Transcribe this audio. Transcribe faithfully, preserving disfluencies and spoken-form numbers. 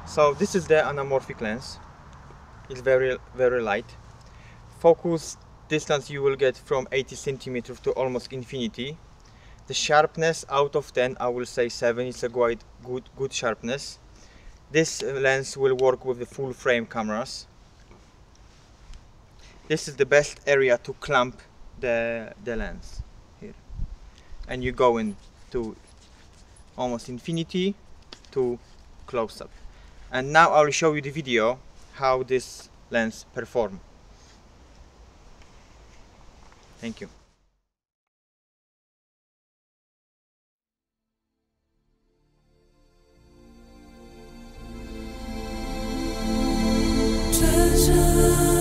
So this is the anamorphic lens. It's very very light. Focus distance you will get from eighty centimeters to almost infinity. The sharpness out of ten, I will say seven. It's a quite good good sharpness. This lens will work with the full frame cameras. This is the best area to clamp the the lens here, and you go into almost infinity to close up. And now I will show you the video how this lens perform. Thank you. Treasure.